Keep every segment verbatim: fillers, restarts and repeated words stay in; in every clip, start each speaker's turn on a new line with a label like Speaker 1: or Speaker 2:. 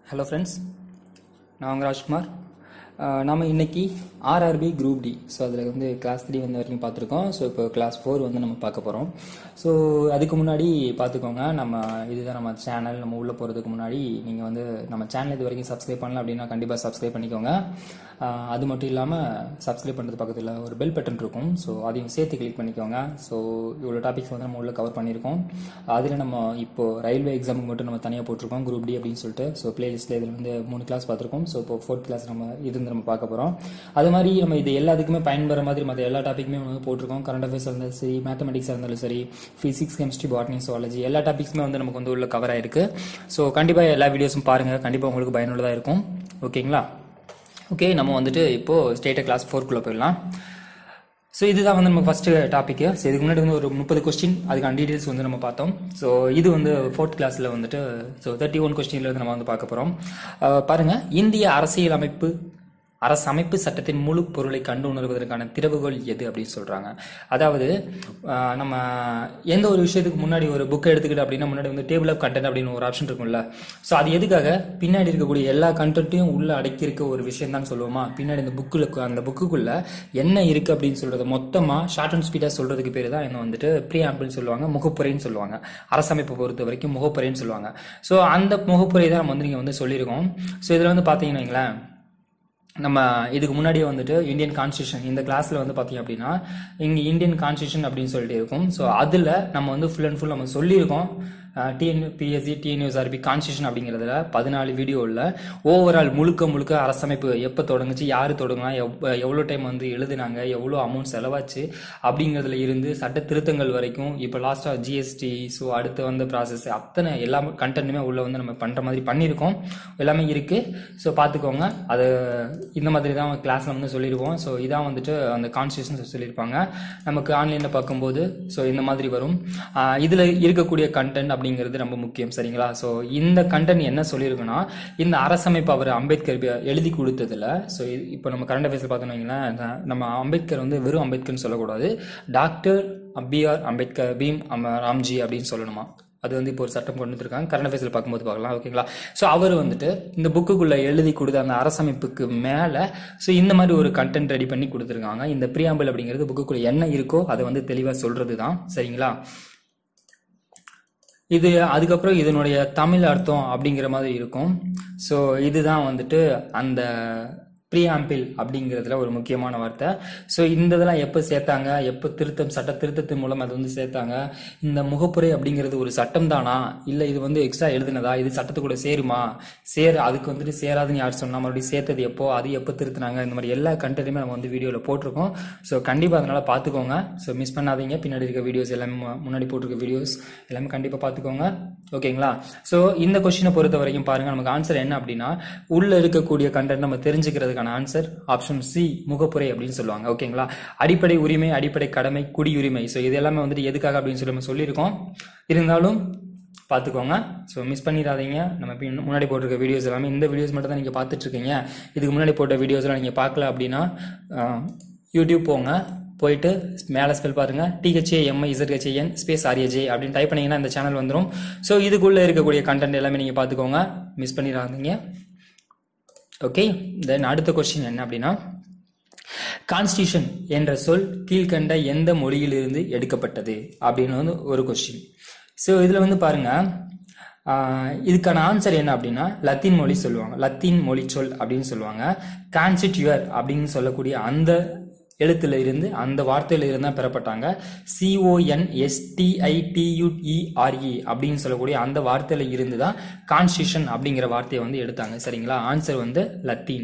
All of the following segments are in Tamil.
Speaker 1: Hello friends, நான் ராஜ்குமார். நாம இன்னைக்கு ஆர்ஆர்பி குரூப் டி ஸோ அதில் வந்து கிளாஸ் த்ரீ வந்து வரைக்கும் பார்த்துருக்கோம். ஸோ இப்போ கிளாஸ் ஃபோர் வந்து நம்ம பார்க்க போகிறோம். ஸோ அதுக்கு முன்னாடி பார்த்துக்கோங்க, நம்ம இதுதான் நம்ம சேனல். நம்ம உள்ளே போகிறதுக்கு முன்னாடி நீங்கள் வந்து நம்ம சேனல் இது வரைக்கும் சப்ஸ்கிரைப் பண்ணல அப்படின்னா கண்டிப்பாக சப்ஸ்கிரைப் பண்ணிக்கோங்க. அது மட்டும் இல்லாமல் சப்ஸ்கிரைப் பண்ணுறது பக்கத்தில் ஒரு பெல் பட்டன் இருக்கும், ஸோ அதையும் சேர்த்து கிளிக் பண்ணிக்கோங்க. ஸோ இவ்வளோ டாபிக்ஸ் வந்து நம்ம உள்ளே கவர் பண்ணியிருக்கோம். அதில் நம்ம இப்போது ரயில்வே எக்ஸாமுக்கு மட்டும் நம்ம தனியாக போட்டிருக்கோம் குரூப் டி அப்படின்னு சொல்லிட்டு. ஸோ பிளேலிஸ்ட்டில் இதில் வந்து மூணு கிளாஸ் பார்த்துருக்கோம். ஸோ இப்போ ஃபோர்த் கிளாஸ் நம்ம இது நம்ம பார்க்க போகிறோம். அது மாதிரி நம்ம இது எல்லாத்துக்குமே பயன்படுற மாதிரி மற்ற எல்லா டாப்பிக்குமே வந்து போட்டிருக்கோம். கரண்ட் அஃபேர்ஸ் இருந்தாலும் சரி, மேத்தமெட்டிக்ஸாக இருந்தாலும் சரி, ஃபிசிக்ஸ், கெமிஸ்ட்ரி, பாட்னி, ஜுவாலஜி எல்லா டாபிக்ஸுமே வந்து நமக்கு வந்து உள்ள கவர் ஆயிருக்கு. ஸோ கண்டிப்பாக எல்லா வீடியோஸும் பாருங்கள், கண்டிப்பாக உங்களுக்கு பயனுள்ளதாக இருக்கும். ஓகேங்களா? ஓகே, நம்ம வந்துட்டு இப்போது ஸ்டேட்டட் கிளாஸ் ஃபோர்க்குள்ளே போயிடலாம். ஸோ இதுதான் வந்து நம்ம ஃபர்ஸ்ட் டாபிக். ஸோ இதுக்கு முன்னாடி வந்து ஒரு முப்பது கொஸ்டின் அதுக்கான டீடைல்ஸ் வந்து நம்ம பார்த்தோம். ஸோ இது வந்து ஃபோர்த் கிளாஸில் வந்துட்டு ஸோ தேர்ட்டி ஒன் கொஸ்டின்ல இருந்து நம்ம வந்து பார்க்க போகிறோம். பாருங்க, இந்திய அரசியல் அமைப்பு அரசமைப்பு சட்டத்தின் முழு பொருளை கண்டு உணர்வதற்கான திறவுகோல் எது அப்படின்னு சொல்றாங்க. அதாவது நம்ம எந்த ஒரு விஷயத்துக்கு முன்னாடி ஒரு புக்கை எடுத்துக்கிட்டு அப்படின்னா முன்னாடி வந்து டேபிள் ஆஃப் கண்டென்ட் அப்படின்னு ஒரு ஆப்ஷன் இருக்கும்ல. ஸோ அது எதுக்காக, பின்னாடி இருக்கக்கூடிய எல்லா கண்டென்ட்டையும் உள்ள அடக்கி இருக்க ஒரு விஷயம் தான் சொல்லுவோமா. பின்னாடி இந்த புக்கில் அந்த புக்குக்குள்ள என்ன இருக்கு அப்படின்னு சொல்றது மொத்தமா ஷார்ட் அண்ட் ஸ்பீடா சொல்றதுக்கு பேரு தான் என்ன வந்துட்டு ப்ரீஆம்பிள் சொல்லுவாங்க, முகப்புரைன்னு சொல்லுவாங்க. அரசமைப்பை பொறுத்த வரைக்கும் முகப்புரைன்னு சொல்லுவாங்க. ஸோ அந்த முகப்புரை தான் நம்ம வந்து நீங்க வந்து சொல்லியிருக்கோம். ஸோ இதுல வந்து பாத்தீங்கன்னா வைங்களேன், நம்ம இதுக்கு முன்னாடியே வந்துட்டு இந்தியன் கான்ஸ்டியூஷன் இந்த கிளாஸ்ல வந்து பாத்தீங்க அப்படின்னா இங்க இந்தியன் கான்ஸ்டியூஷன் அப்படின்னு சொல்லிட்டு இருக்கும். ஸோ அதுல நம்ம வந்து ஃபுல் அண்ட் ஃபுல் நம்ம சொல்லியிருக்கோம். டிஎன்பிஎஸ்சி டிஎன்யூஎஸ்ஆர்பி கான்ஸ்டியூஷன் அப்படிங்கிறதுல பதினாலு வீடியோவில் ஓவரால் முழுக்க முழுக்க அரசமைப்பு எப்போ தொடங்குச்சு, யார் தொடங்கினா, எவ்வளோ டைம் வந்து எழுதினாங்க, எவ்வளோ அமௌண்ட் செலவாச்சு அப்படிங்கிறதுல இருந்து சட்ட திருத்தங்கள் வரைக்கும் இப்போ லாஸ்ட்டாக ஜிஎஸ்டி, ஸோ அடுத்து வந்து ப்ராசஸ் அத்தனை எல்லா கண்டென்ட்டுமே உள்ள வந்து நம்ம பண்ணுற மாதிரி பண்ணியிருக்கோம். எல்லாமே இருக்குது. ஸோ பார்த்துக்கோங்க. அது இந்த மாதிரி தான் கிளாஸில் வந்து சொல்லியிருக்கோம். ஸோ இதான் வந்துட்டு அந்த கான்ஸ்டியூஷன் சொல்லியிருப்பாங்க. நமக்கு ஆன்லைனில் பார்க்கும்போது ஸோ இந்த மாதிரி வரும். இதில் இருக்கக்கூடிய கண்டென்ட் அப்படிங்கிறது ரொம்ப முக்கியம். சரிங்களா? ஸோ இந்த கண்டென்ட் என்ன சொல்லியிருக்குன்னா, இந்த அரசமைப்பு அவர் அம்பேத்கர் எழுதி கொடுத்ததுல ஸோ இப்போ நம்ம கரண்ட் அஃபேர்ஸ்ல பார்த்தோம்னா நம்ம அம்பேத்கர் வந்து வெறும் அம்பேத்கர்னு சொல்லக்கூடாது, doctor B R Ambedkar, Bhim Ramji அப்படின்னு சொல்லணுமா. அது வந்து இப்போ ஒரு சட்டம் கொண்டு வந்துருக்காங்க. கரண்ட் அஃபேர்ஸ்ல பார்க்கும்போது பார்க்கலாம். ஓகேங்களா? ஸோ அவர் வந்துட்டு இந்த புக்குக்குள்ள எழுதி கொடுத்த அந்த அரசமைப்புக்கு மேல ஸோ இந்த மாதிரி ஒரு கண்டென்ட் ரெடி பண்ணி கொடுத்துருக்காங்க. இந்த ப்ரீஆம்பிள் அப்படிங்கிறது புக்குக்குள்ள என்ன இருக்கோ அதை வந்து தெளிவாக சொல்றது தான். சரிங்களா? இது அதுக்கப்புறம் இதனுடைய தமிழ் அர்த்தம் அப்படிங்கிற மாதிரி இருக்கும். ஸோ இதுதான் வந்துட்டு அந்த ப்ரீஆம்பிள் அப்படிங்கிறதுல ஒரு முக்கியமான வார்த்தை. ஸோ இந்த இதெல்லாம் எப்போ சேர்த்தாங்க, எப்போ திருத்தம் சட்ட திருத்தத்தின் மூலம் அது வந்து சேர்த்தாங்க, இந்த முகப்புரை அப்படிங்கிறது ஒரு சட்டம் தானா, இல்லை இது வந்து எக்ஸ்ட்ரா எழுதுனதா, இது சட்டத்துக்கூட சேருமா, சேர அதுக்கு வந்துட்டு சேராதுன்னு யார் சொன்னா, மறுபடியும் சேர்த்தது எப்போ, அது எப்போ திருத்தினாங்க, இந்த மாதிரி எல்லா கண்டென்ட்டுமே நம்ம வந்து வீடியோவில் போட்டிருக்கோம். ஸோ கண்டிப்பாக அதனால பார்த்துக்கோங்க. ஸோ மிஸ் பண்ணாதீங்க. பின்னாடி இருக்க வீடியோஸ் எல்லாமே, முன்னாடி போட்டிருக்க வீடியோஸ் எல்லாமே கண்டிப்பாக பார்த்துக்கோங்க. ஓகேங்களா? ஸோ இந்த கொஸ்டினை பொறுத்த வரைக்கும் பாருங்க, நமக்கு ஆன்சர் என்ன அப்படின்னா உள்ள இருக்கக்கூடிய கண்டென்ட் நம்ம தெரிஞ்சுக்கிறது ஆன்சர் ஆப்ஷன் சி, முகப்புரை அப்படின்னு சொல்லுவாங்க. ஓகேங்களா? அடிப்படை உரிமை, அடிப்படை கடமை, குடியுரிமை. ஸோ இது எல்லாமே வந்துட்டு எதுக்காக அப்படின்னு சொல்லி நம்ம சொல்லியிருக்கோம். இருந்தாலும் பார்த்துக்கோங்க. ஸோ மிஸ் பண்ணிடாதீங்க. நம்ம முன்னாடி போட்டிருக்க வீடியோஸ் எல்லாமே, இந்த வீடியோஸ் மட்டும் தான் நீங்கள் பார்த்துட்டு இருக்கீங்க. இதுக்கு முன்னாடி போட்ட வீடியோஸ் எல்லாம் நீங்கள் பார்க்கல அப்படின்னா யூடியூப் போங்க, போயிட்டு மேலே ஸ்பெல் பாருங்க, டிஹெச்ஏஎம்ஐ இசட்ஹெச்ஏஎன் ஸ்பேஸ் ஆர்ஏஜே அப்படின்னு டைப் பண்ணீங்கன்னா இந்த சேனல் வந்துடும். ஸோ இதுக்குள்ள இருக்கக்கூடிய கண்டென்ட் எல்லாமே நீங்கள் பார்த்துக்கோங்க, மிஸ் பண்ணிடாதீங்க. ஓகே, தென் அடுத்த கொஸ்டின் என்ன அப்படின்னா, கான்ஸ்டியூஷன் என்ற சொல் கீழ்கண்ட எந்த மொழியிலிருந்து எடுக்கப்பட்டது அப்படின்னு வந்து ஒரு கொஸ்டின். ஸோ இதுல வந்து பாருங்க, இதுக்கான ஆன்சர் என்ன அப்படின்னா லத்தீன் மொழி சொல்லுவாங்க, லத்தீன் மொழி சொல் அப்படின்னு சொல்லுவாங்க. கான்ஸ்டிடியூர் அப்படின்னு சொல்லக்கூடிய அந்த எழுத்துல இருந்து, அந்த வார்த்தையில இருந்தா பெறப்பட்டாங்க. சிஓஎன்எஸ்டிஐடியூஇஆர்இ அப்படின்னு சொல்லக்கூடிய அந்த வார்த்தையில இருந்து தான் கான்ஸ்டியூஷன் அப்படிங்கிற வார்த்தையை வந்து எடுத்தாங்க. சரிங்களா? ஆன்சர் வந்து லத்தீன்.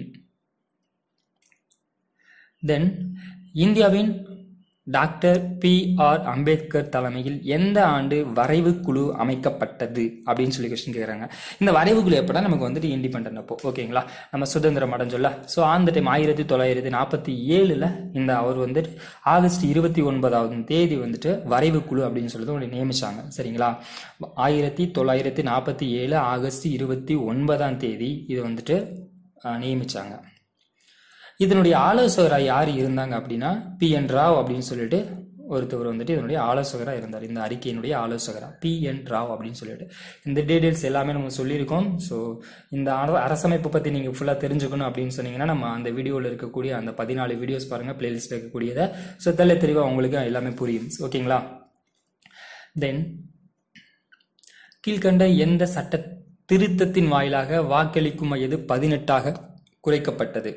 Speaker 1: தென் இந்தியாவின் டாக்டர் பி ஆர் அம்பேத்கர் தலைமையில் எந்த ஆண்டு வரைவு குழு அமைக்கப்பட்டது அப்படின்னு சொல்லி கொஸ்டின் கேட்குறாங்க. இந்த வரைவு குழு எப்படா நமக்கு வந்துட்டு இண்டிபெண்டன்ட் அப்போ. ஓகேங்களா? நம்ம சுதந்திரம் அடைஞ்சோல்ல. ஸோ அந்த டைம் ஆயிரத்தி தொள்ளாயிரத்தி நாற்பத்தி ஏழுல இந்த அவர் வந்துட்டு ஆகஸ்ட் இருபத்தி ஒன்பதாவது தேதி வந்துட்டு வரைவு குழு அப்படின்னு சொல்லிட்டு ஒன்று நியமிச்சாங்க. சரிங்களா? ஆயிரத்தி தொள்ளாயிரத்தி நாற்பத்தி ஏழு ஆகஸ்ட் இருபத்தி ஒன்பதாம் தேதி இது வந்துட்டு நியமிச்சாங்க. இதனுடைய ஆலோசகராக யார் இருந்தாங்க அப்படின்னா பி என் ராவ் அப்படின்னு சொல்லிட்டு ஒருத்தவர் வந்துட்டு இதனுடைய ஆலோசகராக இருந்தார், இந்த அறிக்கையினுடைய ஆலோசகராக பி என் ராவ் அப்படின்னு சொல்லிட்டு. இந்த டீடைல்ஸ் எல்லாமே நம்ம சொல்லியிருக்கோம். ஸோ இந்த அரசமைப்பு பற்றி நீங்கள் ஃபுல்லாக தெரிஞ்சுக்கணும் அப்படின்னு சொன்னீங்கன்னா நம்ம அந்த வீடியோவில் இருக்கக்கூடிய அந்த பதினாலு வீடியோஸ் பாருங்கள், பிளேலிஸ்ட் இருக்கக்கூடியதை. ஸோ தெல்ல தெளிவாக உங்களுக்கு எல்லாமே புரியும். ஓகேங்களா? தென் கீழ்கண்ட எந்த சட்ட திருத்தத்தின் வாயிலாக வாக்களிக்கும் வயது பதினெட்டாக குறைக்கப்பட்டது?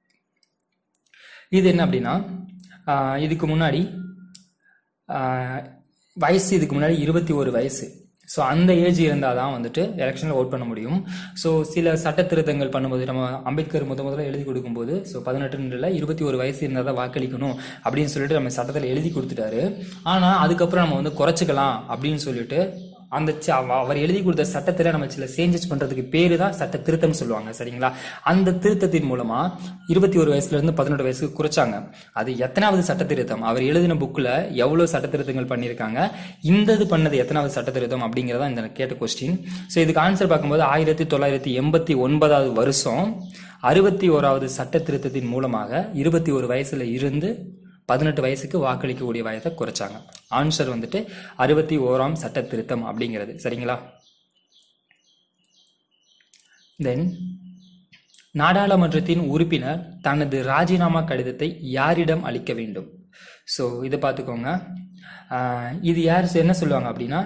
Speaker 1: இது என்ன அப்படின்னா, இதுக்கு முன்னாடி வயசு இதுக்கு முன்னாடி இருபத்தி ஒரு வயசு. ஸோ அந்த ஏஜ் இருந்தால் தான் வந்துட்டு எலெக்ஷனில் ஓட் பண்ண முடியும். ஸோ சில சட்ட திருத்தங்கள் பண்ணும்போது நம்ம அம்பேத்கர் முத முதல்ல எழுதி கொடுக்கும்போது ஸோ பதினெட்டுல இருபத்தி ஒரு வயசு இருந்தால் தான் வாக்களிக்கணும் அப்படின்னு சொல்லிட்டு நம்ம சட்டத்தில் எழுதி கொடுத்துட்டாரு. ஆனால் அதுக்கப்புறம் நம்ம வந்து குறைச்சிக்கலாம் அப்படின்னு சொல்லிட்டு அந்த அவர் எழுதி கொடுத்த சட்டத்தில் நம்ம சில சேஞ்சஸ் பண்றதுக்கு பேரு தான் சட்ட திருத்தம் சொல்லுவாங்க. சரிங்களா? அந்த திருத்தத்தின் மூலமா இருபத்தி ஒரு வயசுல இருந்து பதினெட்டு வயசுக்கு குறைச்சாங்க. அது எத்தனாவது சட்ட திருத்தம், அவர் எழுதின புக்ல எவ்வளவு சட்ட திருத்தங்கள் பண்ணியிருக்காங்க, இந்த இது பண்ணது எத்தனாவது சட்ட திருத்தம் அப்படிங்கிறதா இந்த கேட்ட கொஸ்டின். ஸோ இதுக்கு ஆன்சர் பார்க்கும்போது ஆயிரத்தி தொள்ளாயிரத்தி எண்பத்தி ஒன்பதாவது வருஷம் அறுபத்தி ஓராவது சட்ட திருத்தத்தின் மூலமாக இருபத்தி ஒரு வயசுல இருந்து பதினெட்டு வயசுக்கு வாக்களிக்கக்கூடிய வயதை குறைச்சாங்க. ஆன்சர் வந்துட்டு அறுபத்தி ஓராம் சட்ட திருத்தம் அப்படிங்கிறது. சரிங்களா? தென் நாடாளுமன்றத்தின் உறுப்பினர் தனது ராஜினாமா கடிதத்தை யாரிடம் அளிக்க வேண்டும்? ஸோ இதை பார்த்துக்கோங்க. இது யார் என்ன சொல்லுவாங்க அப்படின்னா,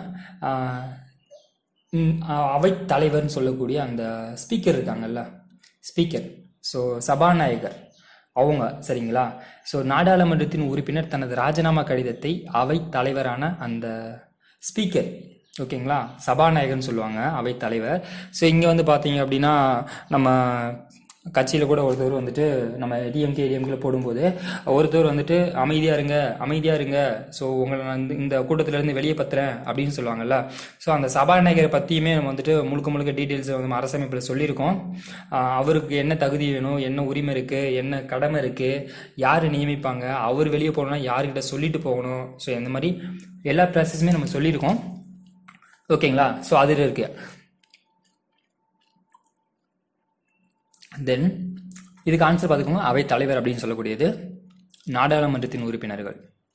Speaker 1: அவை தலைவர்னு சொல்லக்கூடிய அந்த ஸ்பீக்கர் இருக்காங்கல்ல, ஸ்பீக்கர், ஸோ சபாநாயகர் அவங்க. சரிங்களா? ஸோ நாடாளுமன்றத்தின் உறுப்பினர் தனது ராஜினாமா கடிதத்தை அவை தலைவரான அந்த ஸ்பீக்கர், ஓகேங்களா, சபாநாயகர்னு சொல்லுவாங்க, அவை தலைவர். ஸோ இங்கே வந்து பார்த்தீங்க அப்படின்னா நம்ம கட்சியில் கூட ஒருத்தர் வந்துட்டு நம்ம டிஎம்கே டிஎம்கேல போடும்போது ஒருத்தர் வந்துட்டு அமைதியாக இருங்க அமைதியாக இருங்க ஸோ உங்களை நான் இந்த கூட்டத்திலேருந்து வெளியே பத்துறேன் அப்படின்னு சொல்லுவாங்கல்ல. ஸோ அந்த சபாநாயகரை பற்றியுமே நம்ம வந்துட்டு முழுக்க முழுக்க டீட்டெயில்ஸ் வந்து அரசமைப்பில் சொல்லியிருக்கோம். அவருக்கு என்ன தகுதி வேணும், என்ன உரிமை இருக்குது, என்ன கடமை இருக்குது, யார் நியமிப்பாங்க, அவர் வெளியே போகணும்னா யாருக்கிட்ட சொல்லிட்டு போகணும், ஸோ இந்த மாதிரி எல்லா ப்ராசஸுமே நம்ம சொல்லியிருக்கோம். ஓகேங்களா? ஸோ அதில் இருக்கு. தென் இதுக்கு ஆன்சர் பார்த்துக்கோங்க. அவை தலைவர் அப்படின்னு சொல்லக்கூடியது நாடாளுமன்றத்தின் உறுப்பினர்கள்.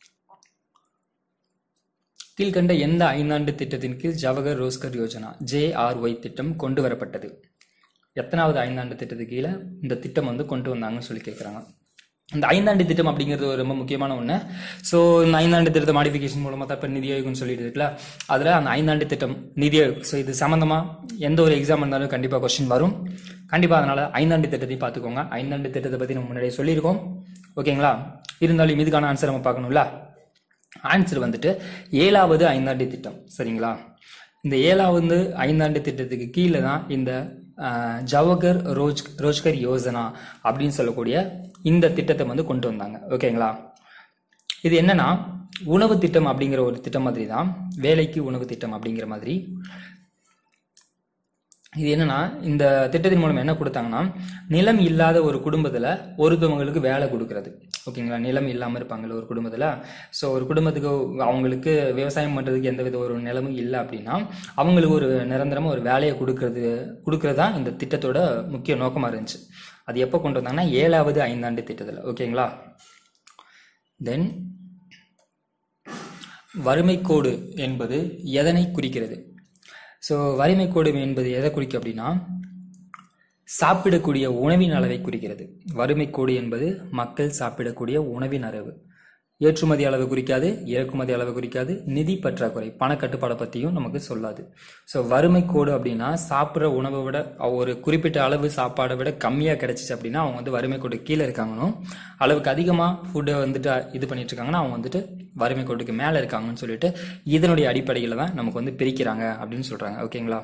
Speaker 1: கீழ்கண்ட எந்த ஐந்தாண்டு திட்டத்தின் கீழ் ஜவஹர் ரோஸ்கர் யோஜனா ஜேஆர்ஒய் திட்டம் கொண்டு வரப்பட்டது? எத்தனாவது ஐந்தாண்டு திட்டத்துக்கு கீழே இந்த திட்டம் வந்து கொண்டு வந்தாங்கன்னு சொல்லி கேட்குறாங்க. இந்த ஐந்தாண்டு திட்டம் அப்படிங்கிறது ஒரு ரொம்ப முக்கியமான ஒன்று. ஸோ இந்த ஐந்தாண்டு திட்டத்தை மாடிஃபிகேஷன் மூலமாக தான் இப்போ நிதி ஆயோக்னு சொல்லிட்டு இருக்குல்ல, அதில் அந்த ஐந்தாண்டு திட்டம் நிதி ஆயோக். ஸோ இது சம்மந்தமாக எந்த ஒரு எக்ஸாம் இருந்தாலும் கண்டிப்பாக கொஸ்டின் வரும் கண்டிப்பாக. அதனால் ஐந்தாண்டு திட்டத்தை பார்த்துக்கோங்க. ஐந்தாண்டு திட்டத்தை பற்றி நம்ம முன்னாடியே சொல்லியிருக்கோம். ஓகேங்களா? இருந்தாலும் இதுக்கான ஆன்சர் நம்ம பார்க்கணும்ல. ஆன்சர் வந்துட்டு ஏழாவது ஐந்தாண்டு திட்டம். சரிங்களா? இந்த ஏழாவது ஐந்தாண்டு திட்டத்துக்கு கீழே தான் இந்த ஜவஹர் ரோஜ் ரோஜ்கர் யோஜனா அப்படின்னு சொல்லக்கூடிய இந்த திட்டத்தை வந்து கொண்டு வந்தாங்க. ஓகேங்களா? இது என்னன்னா உணவு திட்டம் அப்படிங்கிற ஒரு திட்டம் மாதிரி தான், வேலைக்கு உணவு திட்டம் அப்படிங்கிற மாதிரி. இது என்னன்னா இந்த திட்டத்தின் மூலம் என்ன கொடுத்தாங்கன்னா, நிலம் இல்லாத ஒரு குடும்பத்துல ஒருத்தவங்களுக்கு வேலை கொடுக்கறது. ஓகேங்களா? நிலம் இல்லாம இருப்பாங்கல்ல ஒரு குடும்பத்துல. ஸோ ஒரு குடும்பத்துக்கு அவங்களுக்கு விவசாயம் பண்றதுக்கு எந்த வித ஒரு நிலமும் இல்லை அப்படின்னா அவங்களுக்கு ஒரு நிரந்தரமா ஒரு வேலையை கொடுக்கறது கொடுக்கறது தான் இந்த திட்டத்தோட முக்கிய நோக்கமா இருந்துச்சு. அது எப்போ கொண்டு வந்தாங்கன்னா ஏழாவது ஐந்தாண்டு திட்டத்துல. ஓகேங்களா? தென் வறுமை கோடு என்பது எதனை குறிக்கிறது? ஸோ வறுமை கோடு என்பது எதை குறிக்கும் அப்படின்னா சாப்பிடக்கூடிய உணவின் அளவை குறிக்கிறது. வறுமை கோடு என்பது மக்கள் சாப்பிடக்கூடிய உணவின் அளவு. ஏற்றுமதி அளவு குறிக்காது, இறக்குமதி அளவு குறிக்காது, நிதி பற்றாக்குறை பணக்கட்டுப்பாடை பற்றியும் நமக்கு சொல்லாது. ஸோ வறுமை கோடு அப்படின்னா சாப்பிட்ற உணவை விட ஒரு குறிப்பிட்ட அளவு சாப்பாடை விட கம்மியாக கிடைச்சிச்சு அப்படின்னா அவங்க வந்து வறுமை கோடு கீழே இருக்காங்கன்னு, அளவுக்கு அதிகமாக ஃபுட்டை வந்துட்டு இது பண்ணிட்டு இருக்காங்கன்னா அவங்க வந்துட்டு வறுமை கோட்டுக்கு மேலே இருக்காங்கன்னு சொல்லிட்டு இதனுடைய அடிப்படையில் தான் நமக்கு வந்து பிரிக்கிறாங்க அப்படின்னு சொல்கிறாங்க. ஓகேங்களா?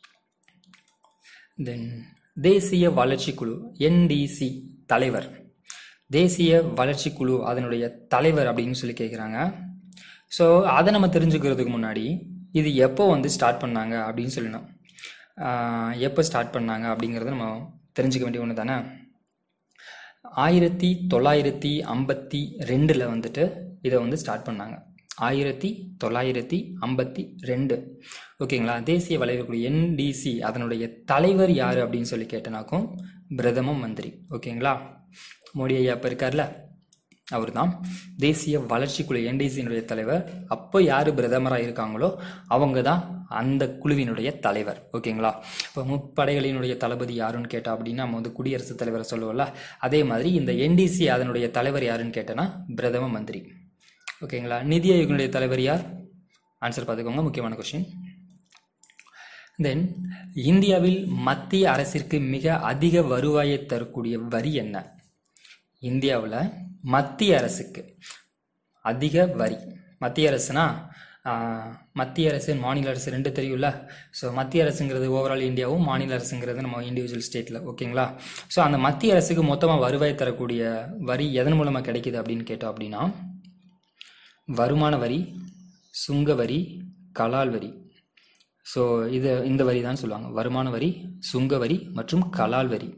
Speaker 1: தென் தேசிய வளர்ச்சி குழு என்டிசி தலைவர், தேசிய வளர்ச்சி குழு அதனுடைய தலைவர் அப்படின்னு சொல்லி கேட்குறாங்க. ஸோ அதை நம்ம தெரிஞ்சுக்கிறதுக்கு முன்னாடி இது எப்போ வந்து ஸ்டார்ட் பண்ணாங்க அப்படின்னு சொல்லணும். எப்போ ஸ்டார்ட் பண்ணாங்க அப்படிங்கிறத நம்ம தெரிஞ்சுக்க வேண்டிய ஒன்று தானே. ஆயிரத்தி தொள்ளாயிரத்தி ஐம்பத்தி ரெண்டில் வந்துட்டு இதை வந்து ஸ்டார்ட் பண்ணாங்க. ஆயிரத்தி தொள்ளாயிரத்தி ஐம்பத்தி ரெண்டு. ஓகேங்களா? தேசிய வளர்ச்சி குழு என்டிசி அதனுடைய தலைவர் யார் அப்படின்னு சொல்லி கேட்டனாக்கும் பிரதம மந்திரி. ஓகேங்களா? மோடி ஐயா இப்போ இருக்கார்ல. அவர் தான் தேசிய வளர்ச்சி குழு என்டிசியினுடைய தலைவர். அப்போ யார் பிரதமராக இருக்காங்களோ அவங்க தான் அந்த குழுவினுடைய தலைவர். ஓகேங்களா? இப்போ முப்படைகளினுடைய தளபதி யாருன்னு கேட்டா அப்படின்னா நம்ம வந்து குடியரசுத் தலைவரை சொல்லுவோம்ல, அதே மாதிரி இந்த என்டிசி அதனுடைய தலைவர் யாருன்னு கேட்டனா பிரதம மந்திரி. ஓகேங்களா? நிதி ஆயோக்கினுடைய தலைவர் யார்? ஆன்சர் பார்த்துக்கோங்க, முக்கியமான கொஸ்டின். தென் இந்தியாவில் மத்திய அரசிற்கு மிக அதிக வருவாயை தரக்கூடிய வரி என்ன? இந்தியாவில் மத்திய அரசுக்கு அதிக வரி, மத்திய அரசுனா மத்திய அரசு மாநில அரசு ரெண்டு தெரியும்ல. ஸோ மத்திய அரசுங்கிறது ஓவரால் இந்தியாவும், மாநில அரசுங்கிறது நம்ம இண்டிவிஜுவல் ஸ்டேட்டில். ஓகேங்களா? ஸோ அந்த மத்திய அரசுக்கு மொத்தமாக வருவாய் தரக்கூடிய வரி எதன் மூலமாக கிடைக்குது அப்படின்னு கேட்டோம் அப்படின்னா வருமான வரி, சுங்க வரி, கலால் வரி. ஸோ இது இந்த வரி தான் சொல்லுவாங்க, வருமான வரி, சுங்க வரி மற்றும் கலால் வரி.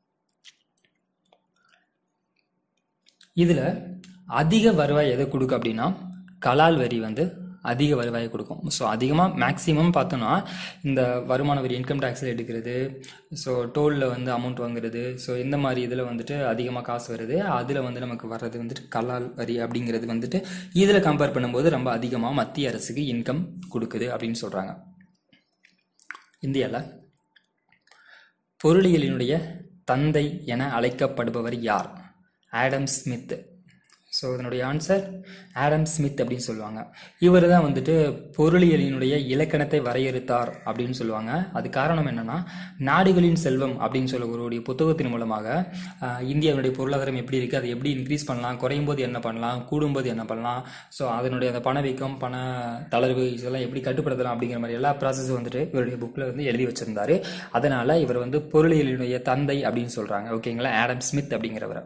Speaker 1: இதில் அதிக வருவாய் எதை கொடுக்கும் அப்படின்னா கலால் வரி வந்து அதிக வருவாயை கொடுக்கும். ஸோ அதிகமாக மேக்ஸிமம் பார்த்தோன்னா இந்த வருமான வரி, இன்கம் டேக்ஸில் எடுக்கிறது, ஸோ டோலில் வந்து அமௌண்ட் வாங்குறது, ஸோ இந்த மாதிரி இதில் வந்துட்டு அதிகமாக காசு வருது. அதில் வந்து நமக்கு வர்றது வந்துட்டு கலால் வரி அப்படிங்கிறது வந்துட்டு இதில் கம்பேர் பண்ணும்போது ரொம்ப அதிகமாக மத்திய அரசுக்கு இன்கம் கொடுக்குது அப்படின்னு சொல்கிறாங்க. இந்தியாவில் பொருளியலினுடைய தந்தை என அழைக்கப்படுபவர் யார்? Adam Smith. ஸோ இதனுடைய ஆன்சர் ஆடம் ஸ்மித் அப்படின்னு சொல்லுவாங்க. இவர் தான் வந்துட்டு பொருளியலினுடைய இலக்கணத்தை வரையறுத்தார் அப்படின்னு சொல்லுவாங்க. அது காரணம் என்னன்னா நாடுகளின் செல்வம் அப்படின்னு சொல்லக்கூடிய புத்தகத்தின் மூலமாக இந்தியாவுடைய பொருளாதாரம் எப்படி இருக்குது, அதை எப்படி இன்க்ரீஸ் பண்ணலாம், குறையும் போது என்ன பண்ணலாம், கூடும்போது என்ன பண்ணலாம், ஸோ அதனுடைய அந்த பணவீக்கம், பண தளர்வு இதெல்லாம் எப்படி கட்டுப்படுத்தலாம் அப்படிங்கிற மாதிரி எல்லா ப்ராசஸும் வந்துட்டு இவருடைய புக்கில் வந்து எழுதி வச்சிருந்தாரு. அதனால இவர் வந்து பொருளியலினுடைய தந்தை அப்படின்னு சொல்றாங்க. ஓகேங்களா? ஆடம் ஸ்மித் அப்படிங்கிறவர்.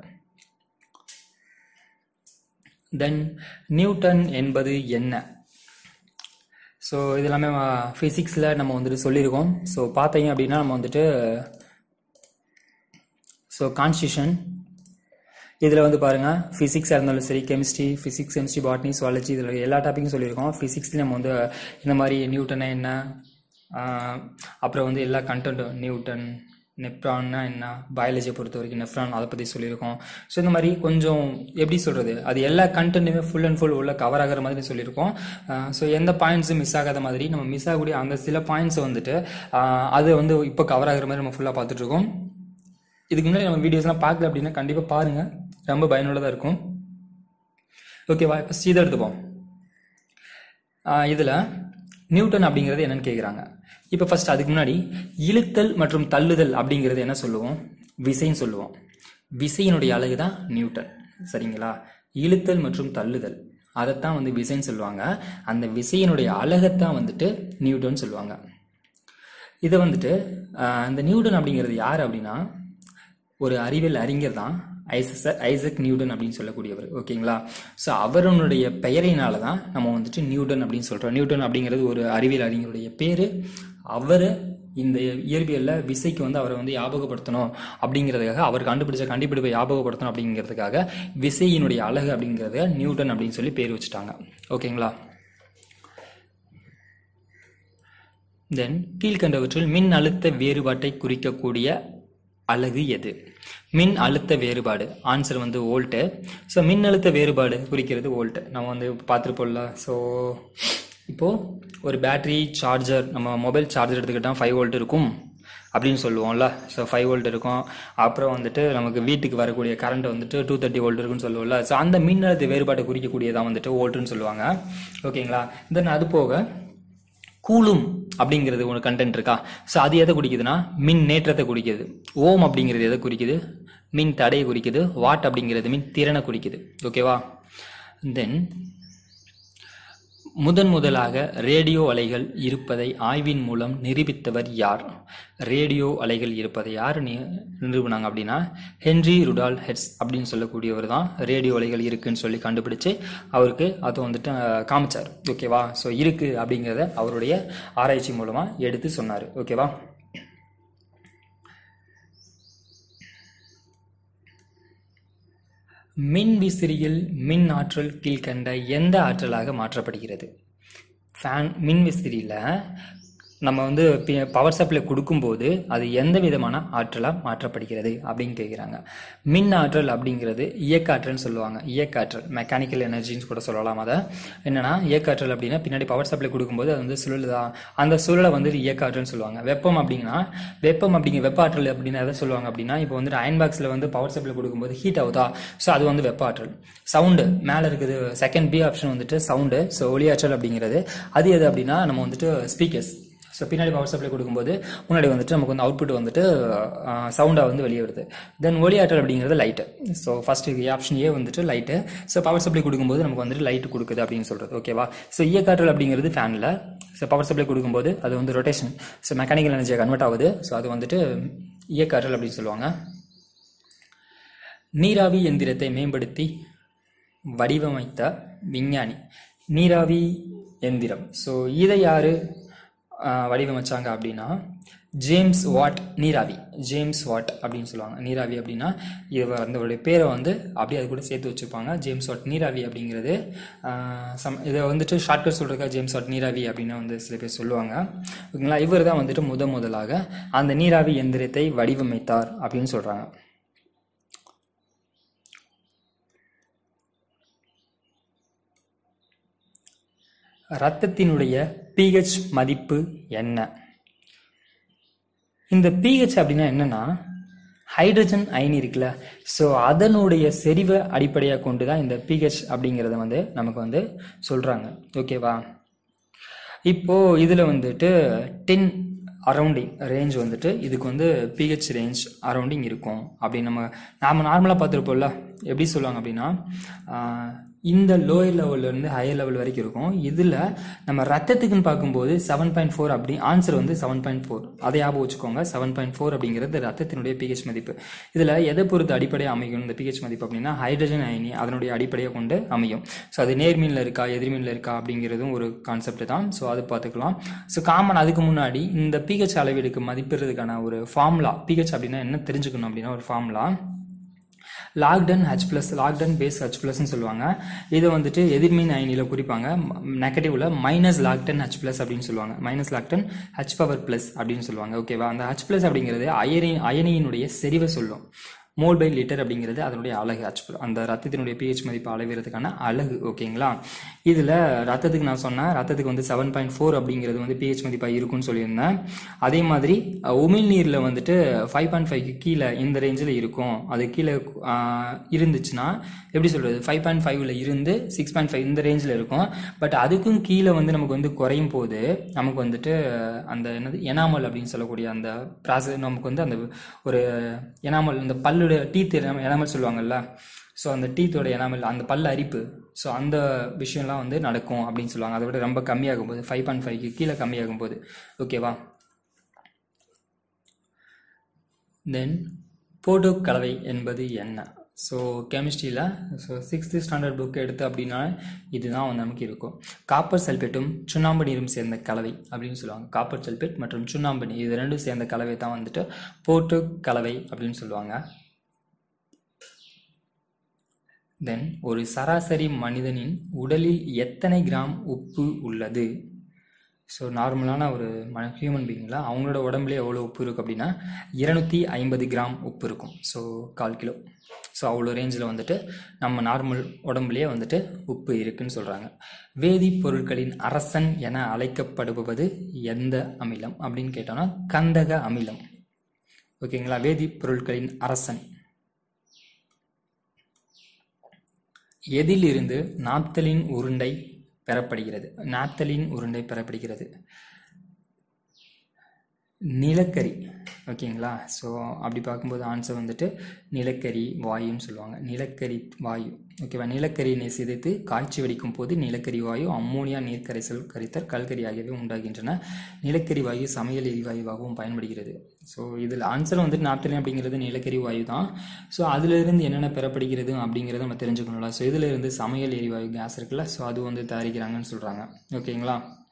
Speaker 1: தென் நியூட்டன் என்பது என்ன? ஸோ இது எல்லாமே ஃபிசிக்ஸில் நம்ம வந்துட்டு சொல்லியிருக்கோம். ஸோ பார்த்தீங்க அப்படின்னா நம்ம வந்துட்டு ஸோ கான்ஸ்டியூஷன் இதில் வந்து பாருங்கள், ஃபிசிக்ஸாக இருந்தாலும் சரி, chemistry, physics, chemistry, botany, zoology, இதில் எல்லா டாப்பிக்கும் சொல்லியிருக்கோம். ஃபிசிக்ஸ்லேயும் நம்ம வந்து இந்த மாதிரி நியூட்டனை என்ன, அப்புறம் வந்து எல்லா கண்டென்ட்டும் நியூட்டன், நெப்ரான்னா என்ன, பயாலஜியை பொறுத்த வரைக்கும் நெஃப்ரான் அதை பற்றி சொல்லியிருக்கோம். ஸோ இந்த மாதிரி கொஞ்சம் எப்படி சொல்கிறது, அது எல்லா கண்டென்ட்டுமே ஃபுல் அண்ட் ஃபுல் உள்ள கவர் ஆகிற மாதிரி சொல்லியிருக்கோம். ஸோ எந்த பாயிண்ட்ஸும் மிஸ் ஆகாத மாதிரி நம்ம மிஸ் ஆகக்கூடிய அந்த சில பாயிண்ட்ஸை வந்துட்டு அது வந்து இப்போ கவர் ஆகிற மாதிரி நம்ம ஃபுல்லாக பார்த்துட்ருக்கோம். இதுக்கு முன்னாடி நம்ம வீடியோஸ்லாம் பார்க்கல அப்படின்னா கண்டிப்பாக பாருங்கள், ரொம்ப பயனுள்ளதாக இருக்கும். ஓகேவா? இப்போ இதை எடுத்துப்போம். இதில் நியூட்டன் அப்படிங்கிறது என்னன்னு கேட்குறாங்க. இப்போ ஃபர்ஸ்ட் அதுக்கு முன்னாடி இழுத்தல் மற்றும் தள்ளுதல் அப்படிங்கிறது என்ன சொல்லுவோம்? விசைன்னு சொல்லுவோம். விசையினுடைய அலகு தான் நியூட்டன். சரிங்களா? இழுத்தல் மற்றும் தள்ளுதல் அதைத்தான் வந்து விசைன்னு சொல்லுவாங்க. அந்த விசையினுடைய அலகைத்தான் வந்துட்டு நியூட்டன் சொல்லுவாங்க. இதை வந்துட்டு அந்த நியூட்டன் அப்படிங்கிறது யார் அப்படின்னா ஒரு அறிவியல் அறிஞர் தான், ஐசக் நியூட்டன் அப்படின்னு சொல்லக்கூடியவர். ஓகேங்களா? ஸோ அவருடைய பெயரினால தான் நம்ம வந்துட்டு நியூட்டன் அப்படின்னு சொல்கிறோம். நியூட்டன் அப்படிங்கிறது ஒரு அறிவியல் அறிஞருடைய பேர். அவர் இந்த இயற்பியலில் விசைக்கு வந்து அவரை வந்து ஞாபகப்படுத்தணும் அப்படிங்கிறதுக்காக, அவர் கண்டுபிடிச்ச கண்டுபிடிப்பை ஞாபகப்படுத்தணும் அப்படிங்கிறதுக்காக விசையினுடைய அலகு அப்படிங்கிறத நியூட்டன் அப்படின்னு சொல்லி பேர் வச்சுட்டாங்க. ஓகேங்களா? தென் கீழ்கண்டவற்றில் மின் அழுத்த வேறுபாட்டை குறிக்கக்கூடிய அலகு எது? மின் அழுத்த வேறுபாடு ஆன்சர் வந்து வோல்ட்டு. ஸோ மின் அழுத்த வேறுபாடு குறிக்கிறது வோல்ட்டு. நம்ம வந்து பார்த்துருப்போம்ல. ஸோ இப்போது ஒரு பேட்டரி சார்ஜர், நம்ம மொபைல் சார்ஜர் எடுத்துக்கிட்டால் ஃபைவ் வோல்ட் இருக்கும் அப்படின்னு சொல்லுவோம்ல. ஸோ ஃபைவ் வோல்ட் இருக்கும். அப்புறம் வந்துட்டு நமக்கு வீட்டுக்கு வரக்கூடிய கரண்ட் வந்துட்டு டூ தேர்ட்டி வோல்ட் இருக்குன்னு சொல்லுவோம்ல. ஸோ அந்த மின் அழுத்த வேறுபாட்டை குறிக்கக்கூடியதான் வந்துட்டு வோல்ட்டுன்னு சொல்லுவாங்க. ஓகேங்களா? தென் அது போக கூலும் அப்படிங்கிறது ஒரு கண்டென்ட் இருக்கா? ஸோ அது எதை குறிக்குதுன்னா மின் நேற்றத்தை குறிக்குது. ஓம் அப்படிங்கிறது எதை குறிக்குது? மின் தடையை குறிக்குது. வாட் அப்படிங்கிறது மின் திறனை குறிக்குது. ஓகேவா? தென் முதன் முதலாக ரேடியோ அலைகள் இருப்பதை ஆய்வின் மூலம் நிரூபித்தவர் யார்? ரேடியோ அலைகள் இருப்பதை யார் நிரூபினாங்க அப்படின்னா ஹென்றி ருடால் ஹெட்ஸ் அப்படின்னு சொல்லக்கூடியவர் தான் ரேடியோ அலைகள் இருக்குன்னு சொல்லி கண்டுபிடிச்சு அவருக்கு அதை வந்துட்டு காமிச்சார். ஓகேவா? ஸோ இருக்கு அப்படிங்கிறத அவருடைய ஆராய்ச்சி மூலமா எடுத்து சொன்னார். ஓகேவா? மின் விசிறியில் மின் ஆற்றல் கீழ்கண்ட எந்த ஆற்றலாக மாற்றப்படுகிறது? ஃபேன் மின் விசிறியில் நம்ம வந்து பவர் சப்ளை கொடுக்கும்போது அது எந்த விதமான ஆற்றலாக மாற்றப்படுகிறது அப்படின்னு கேட்குறாங்க. மின் ஆற்றல் அப்படிங்கிறது இயக்காற்றல்னு சொல்லுவாங்க. இயக்காற்றல் மெக்கானிக்கல் எனர்ஜின்னு கூட சொல்லலாம். அதை என்னன்னா இயக்காற்றல் அப்படின்னா பின்னாடி பவர் சப்ளை கொடுக்கும்போது அது வந்து சுழலுதா, அந்த சுழலை வந்து இயக்காற்றல்னு சொல்லுவாங்க. வெப்பம் அப்படிங்கன்னா வெப்பம் அப்படிங்கிற வெப்ப ஆற்றல் அப்படின்னு எதை சொல்லுவாங்க அப்படின்னா, இப்போ வந்துட்டு அயன் பாக்ஸில் வந்து பவர் சப்ளை கொடுக்கும்போது ஹீட் ஆகுதா, ஸோ அது வந்து வெப்ப ஆற்றல். சவுண்டு மேலே இருக்குது, செகண்ட் பி ஆப்ஷன் வந்துட்டு சவுண்டு. ஸோ ஒளியாற்றல் அப்படிங்கிறது அது எது அப்படின்னா நம்ம வந்துட்டு ஸ்பீக்கர்ஸ். ஸோ பின்னாடி பவர் சப்ளை கொடுக்கும்போது முன்னாடி வந்துட்டு நமக்கு வந்து அவுட்புட் வந்துட்டு சவுண்டாக வந்து வெளியே வருது. தென் ஒளியாற்றல் அப்படிங்கிறது light. So first option A வந்துட்டு லைட்டு. ஸோ பவர் சப்ளை கொடுக்கும்போது நமக்கு வந்துட்டு லைட்டு கொடுக்குது அப்படின்னு சொல்கிறது. ஓகேவா. ஸோ இயக்காற்றல் அப்படிங்கிறது ஃபேனில். ஸோ பவர் சப்ளை கொடுக்கும்போது அது வந்து ரொட்டேஷன், ஸோ மெக்கானிக்கல் எனர்ஜியாக கன்வெர்ட் ஆகுது. ஸோ அது வந்துட்டு இயக்காற்றல் அப்படின்னு சொல்லுவாங்க. நீராவி எந்திரத்தை மேம்படுத்தி வடிவமைத்த விஞ்ஞானி. நீராவி எந்திரம், ஸோ இதை யாரு வடிவமைச்சாங்க அப்படின்னா ஜேம்ஸ் வாட். நீராவி ஜேம்ஸ் வாட் அப்படின்னு சொல்லுவாங்க. நீராவி அப்படின்னா இது அதோடைய பேரை வந்து அப்படியே அது கூட சேர்த்து வச்சுப்பாங்க. ஜேம்ஸ் வாட் நீராவி அப்படிங்கிறது சம் இதை வந்துட்டு ஷார்ட்கட் சொல்கிறதுக்காக ஜேம்ஸ் வாட் நீராவி அப்படின்னு வந்து சில பேர் சொல்லுவாங்க. ஓகேங்களா. இவர் தான் வந்துட்டு முத முதலாக அந்த நீராவி எந்திரத்தை வடிவமைத்தார் அப்படின்னு சொல்கிறாங்க. இரத்தத்தினுடைய பிஹெச் மதிப்பு என்ன? இந்த பிஹெச் அப்படின்னா என்னன்னா ஹைட்ரஜன் அயனி இருக்குல்ல, ஸோ அதனுடைய செறிவை அடிப்படையாக கொண்டு தான் இந்த பிஹெச் அப்படிங்கிறத வந்து நமக்கு வந்து சொல்றாங்க. ஓகேவா. இப்போ இதில் வந்துட்டு டென் அரௌண்டிங் ரேஞ்ச் வந்துட்டு இதுக்கு வந்து பிஹெச் ரேஞ்ச் அரௌண்டிங் இருக்கும் அப்படின்னு நம்ம நாம நார்மலாக பார்த்துருப்போம்ல. எப்படி சொல்லுவாங்க அப்படின்னா இந்த லோயர் லெவல்லேருந்து ஹையர் லெவல் வரைக்கும் இருக்கும். இதில் நம்ம ரத்தத்துக்குன்னு பார்க்கும்போது செவன் பாயிண்ட் ஃபோர் அப்படி ஆன்சர் வந்து செவன் பாயிண்ட் ஃபோர் அதை ஞாபகம் வச்சுக்கோங்க. செவன் பாயிண்ட் ஃபோர் அப்படிங்கிறது ரத்தத்தினுடைய பிஹெச் மதிப்பு. இதில் எதை பொறுத்து அடிப்படையாக அமையும் இந்த பிஹெச் மதிப்பு அப்படின்னா ஹைட்ரஜன் அயனி அதனுடைய அடிப்படையாக கொண்டு அமையும். ஸோ அது நேர்மீனில் இருக்கா எதிர்மீனில் இருக்கா அப்படிங்கிறதும் ஒரு கான்செப்ட் தான். ஸோ அது பார்த்துக்கலாம். ஸோ காமன் அதுக்கு முன்னாடி இந்த பிஹெச் அளவீடுக்கு மதிப்பிடுறதுக்கான ஒரு ஃபார்முலா, பிஹெச் அப்படின்னா என்ன தெரிஞ்சுக்கணும் அப்படின்னா ஒரு formula log ten H plus, log ten base H பிளஸ்ன்னு சொல்லுவாங்க. இதை வந்துட்டு எதிர்மின் அயனியில் குறிப்பாங்க. நெகட்டிவ்ல மைனஸ் லாக்டன் ஹெச் பிளஸ் அப்படின்னு சொல்லுவாங்க. Minus log ten H power plus அப்படின்னு சொல்லுவாங்க. ஓகேவா. அந்த ஹெச் பிளஸ் அப்படிங்கிறது அயனி அயனியினுடைய செறிவை சொல்லும். மோல் பை லிட்டர் அப்படிங்கிறது அதனுடைய அழகு. அந்த ரத்தத்தினுடைய பிஹெச் மதிப்பு அளவிறதுக்கான அழகு. ஓகேங்களா. இதில் ரத்தத்துக்கு நான் சொன்னேன் ரத்தத்துக்கு வந்து செவன் பாயிண்ட் ஃபோர் அப்படிங்கிறது வந்து பிஹெச் மதிப்பாக இருக்குன்னு சொல்லியிருந்தேன். அதே மாதிரி உமிழ்நீரில் வந்துட்டு ஃபைவ் பாயிண்ட் ஃபைவ்க்கு கீழே இந்த ரேஞ்சில் இருக்கும். அது கீழே இருந்துச்சுன்னா எப்படி சொல்கிறது, ஃபைவ் பாயிண்ட் ஃபைவ்ல இருந்து சிக்ஸ் பாயிண்ட் ஃபைவ் இந்த ரேஞ்சில் இருக்கும். பட் அதுக்கும் கீழே வந்து நமக்கு வந்து குறையும் போது நமக்கு வந்துட்டு அந்த என்னது எனாமல் அப்படின்னு சொல்லக்கூடிய அந்த ப்ராசஸ் நமக்கு வந்து அந்த ஒரு எனாமல் இந்த பல்லு டீத் எனாமல் சொல்லுவாங்கல்ல, ஸோ அந்த டீத்தோட எனாமல் அந்த பல்ல அரிப்பு, ஸோ அந்த விஷயம்லாம் வந்து நடக்கும் அப்படின்னு சொல்லுவாங்க. அதை விட ரொம்ப கம்மியாகும் போது ஃபைவ் பாயிண்ட் ஃபைவ்க்கு கீழே கம்மியாகும் போது. ஓகேவா. தென் போட்டோ கலவை என்பது என்ன? ஸோ கெமிஸ்ட்ரியில் ஸோ சிக்ஸ்த்து ஸ்டாண்டர்ட் புக் எடுத்து அப்படின்னா இதுதான் வந்து நமக்கு இருக்கும். காப்பர் சல்பேட்டும் சுண்ணாம்பு நீரும் சேர்ந்த கலவை அப்படின்னு சொல்லுவாங்க. காப்பர் சல்பேட் மற்றும் சுண்ணாம்பு நீர் இது ரெண்டும் சேர்ந்த கலவை தான் வந்துட்டு போட்டோ கலவை அப்படின்னு சொல்லுவாங்க. தென் ஒரு சராசரி மனிதனின் உடலில் எத்தனை கிராம் உப்பு உள்ளது? ஸோ நார்மலான ஒரு ம ஹியூமன் பீயிங்கில் அவங்களோட உடம்புலேயே எவ்வளோ உப்பு இருக்குது அப்படின்னா இருநூத்தி ஐம்பது கிராம் உப்பு இருக்கும். ஸோ கால் கிலோ. ஸோ அவ்வளோ ரேஞ்சில் வந்துட்டு நம்ம நார்மல் உடம்புலேயே வந்துட்டு உப்பு இருக்குன்னு சொல்கிறாங்க. வேதிப்பொருட்களின் அரசன் என அழைக்கப்படுவது எந்த அமிலம் அப்படின்னு கேட்டோம்னா கந்தக அமிலம். ஓகேங்களா. வேதிப்பொருட்களின் அரசன். எதிலிருந்து நாப்தலின் உருண்டை பெறப்படுகிறது? நாப்தலின் உருண்டை பெறப்படுகிறது நிலக்கரி. ஓகேங்களா. ஸோ அப்படி பார்க்கும்போது ஆன்சர் வந்துட்டு நிலக்கரி வாயுன்னு சொல்லுவாங்க. நிலக்கரி வாயு. ஓகேவா. நிலக்கரியினை சிதைத்து காய்ச்சி வெடிக்கும் போது நிலக்கரி வாயு, அம்மோனியா, நீர் கரைசல், கரித்தல், கல்கரி ஆகியவை உண்டாகின்றன. நிலக்கரி வாயு சமையல் எரிவாயுவாகவும் பயன்படுகிறது. ஸோ இதில் ஆன்சர் வந்துட்டு நாப்தலின் அப்படிங்கிறது நிலக்கரி வாயு தான். ஸோ அதிலிருந்து என்னென்ன பெறப்படுகிறது அப்படிங்கிறத நம்ம தெரிஞ்சுக்கணும்ல. ஸோ இதிலிருந்து சமையல் எரிவாயு கேஸ் இருக்குல்ல, ஸோ அது வந்து தயாரிக்கிறாங்கன்னு சொல்கிறாங்க. ஓகேங்களா.